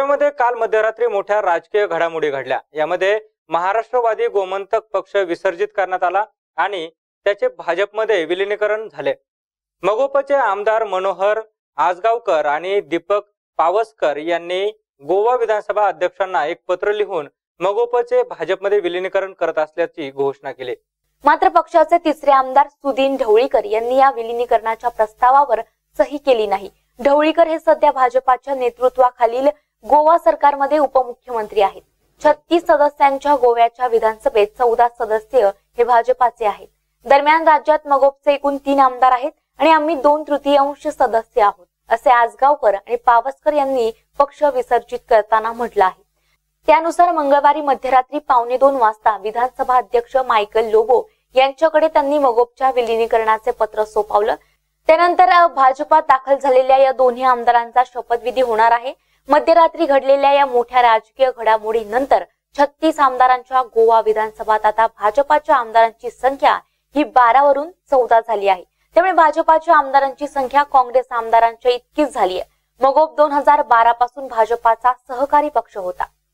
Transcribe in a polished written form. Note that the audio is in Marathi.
राज्यामध्ये काल मध्यरात्री मोठ्या राजकीय घडामोडी घडल्या। यामध्ये महाराष्ट्रवादी गोमंतक पक्ष विसर्जित करण्यात आला आणि त्याचे भाजपमध्ये विलीनीकरण झाले। मगोपचे आमदार मनोहर आजगावकर आणि दीपक पावसकर यांनी गोवा विधानसभा अध्यक्षांना एक पत्र लिहून मगोपचे भाजपमध्ये विलीनीकरण करत असल्याची घोषणा केली। मात्र पक्षाचे तिसरे आमदार सुदीन ढवळीकर यांनी या विलीनीकरणाच्या प्रस्तावावर सही केली नाही। ढवळीकर हे सध्या भाजपाच्या नेतृत्वाखालील गोवा सरकारमध्ये उपमुख्यमंत्री आहेत। 36 सदस्यांच्या गोव्याच्या विधानसभेत 14 सदस्य हे भाजपाचे आहेत। दरम्यान राज्यात मगोपचे एकूण 3 आमदार आहेत आणि आम्ही 2/3 सदस्य आहोत, असे आजगावकर आणि पावसकर यांनी पक्ष विसर्जित करताना म्हटलं आहे। त्यानुसार मंगळवारी मध्यरात्री 1:15 वाजता विधानसभा अध्यक्ष मायकल लोबो यांच्याकडे त्यांनी मगोपच्या विलीनीकरणाचे पत्र सोपवलं। त्यानंतर भाजपात दाखल झालेल्या या दोन्ही आमदारांचा शपथविधी होणार आहे। मध्यरात्री घडलेल्या या मोठ्या राजकीय घडामोडीनंतर 36 आमदारांच्या गोवा विधानसभात आता भाजपाच्या आमदारांची संख्या ही 12 वरून 14 झाली आहे। त्यामुळे भाजपाच्या आमदारांची संख्या काँग्रेस आमदारांच्या इतकीच झाली आहे। मगोप 2012 पासून भाजपाचा सहकारी पक्ष होता।